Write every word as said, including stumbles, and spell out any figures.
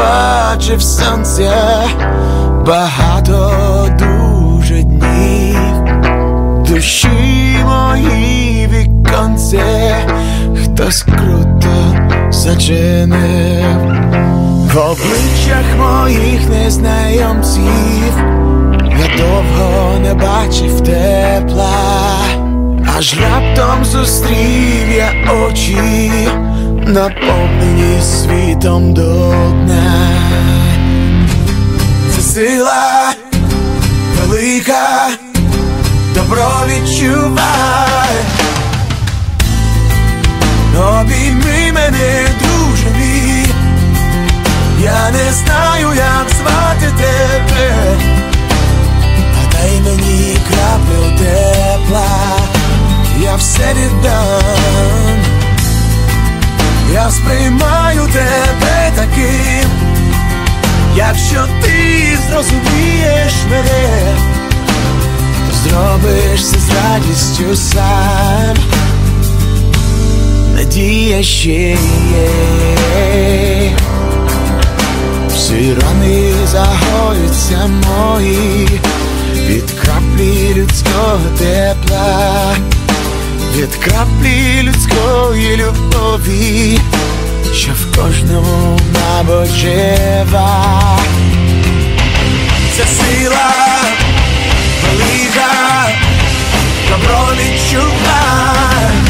бачив сонця багато дуже днів. Душі мої віконце хтось круто зачинив. В обличчях моїх незнайомців я довго не бачив тепла, аж раптом зустрів я очі, наповнені світом до дна. Це сила велика, добро відчувай. Обійми мене, друже мій, я не знаю, як звати тебе, а дай мені краплю тепла, я все віддам. Я сприймаю тебе таким, якщо ти зрозумієш мене, то зробиш це з радістю сам. Надія ще є, всі рани загоються мої від краплі людського тепла, від краплі людської любові, що в кожному, мабуть, жива. Це сила велика, добро відчувай.